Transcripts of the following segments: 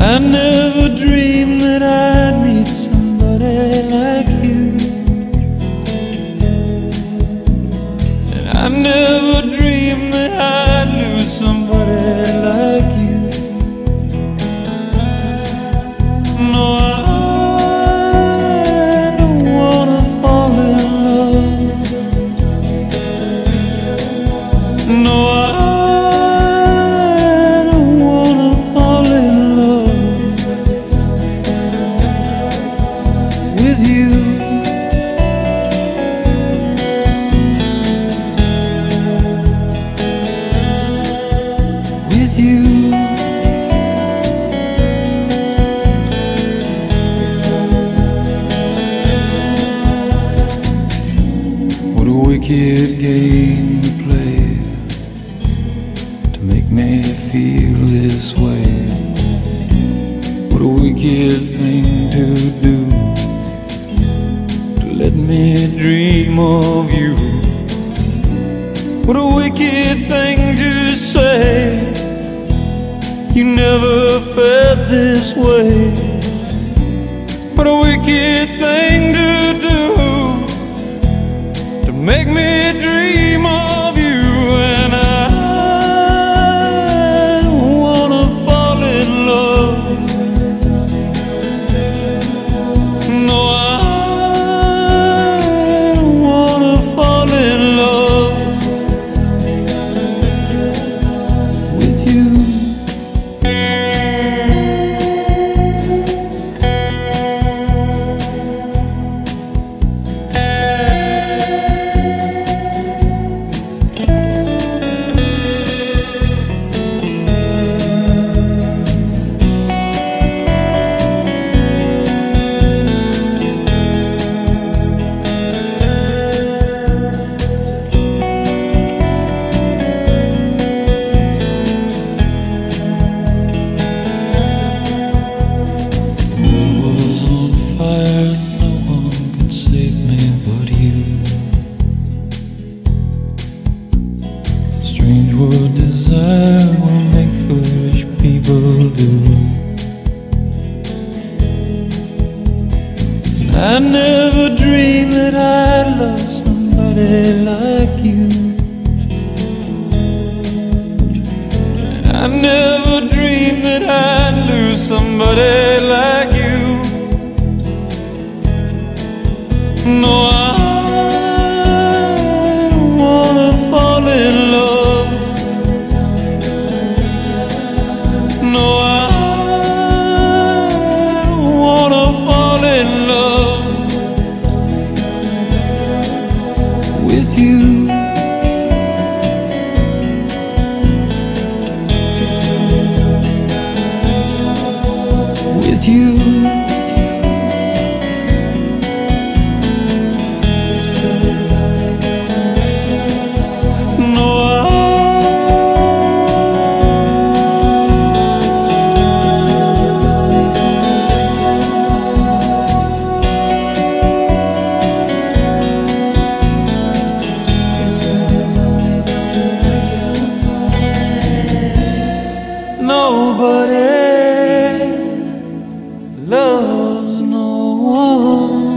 I never dreamed that I'd meet somebody like you, and I never dreamed that I'd lose somebody like you. No, I don't wanna fall in love. No, I don't wanna fall in love with you. With you. What a wicked game to play to make me feel this way. What a wicked thing to do, to let me dream of you. What a wicked thing to say, you never felt this way. What a wicked thing to do, to make me dream of you. And I don't wanna fall in love. No, I don't wanna fall in love with you. I never dreamed that I'd love somebody like you, and I never dreamed that I'd lose somebody like you. No, I don't wanna fall in love. No, I don't wanna fall in love with you. With you. Nobody loves no one.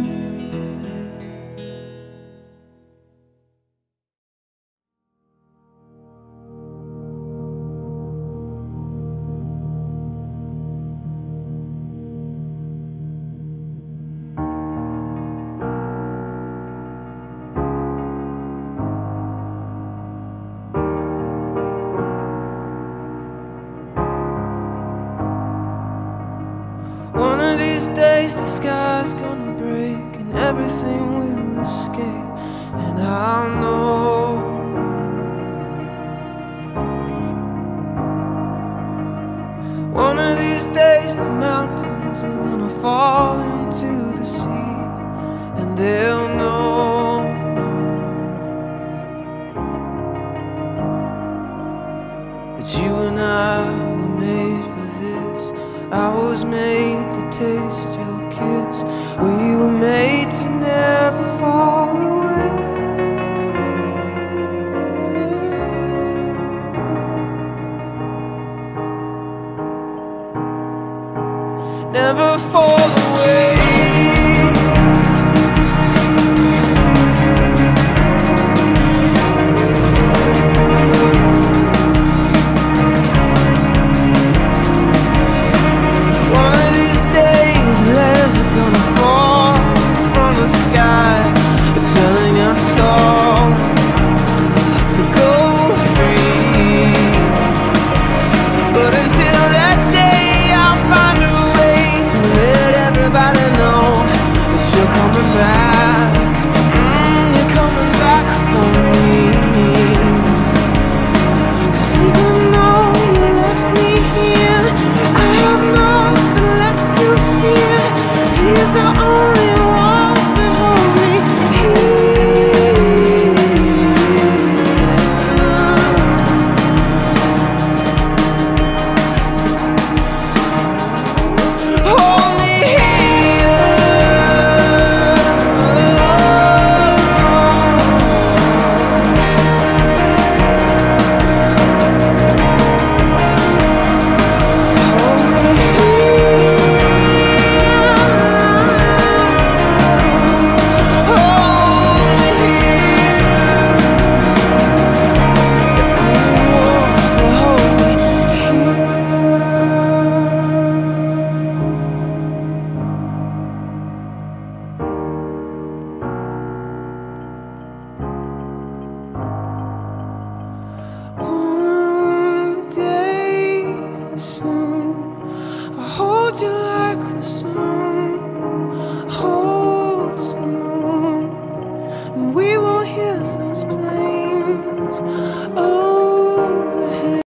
One of these days the sky's gonna break and everything will escape, and I'll know. One of these days the mountains are gonna fall into the sea, and they'll know that you and I were made for this. I was made to taste your kiss. We were made to never fall away. never fall.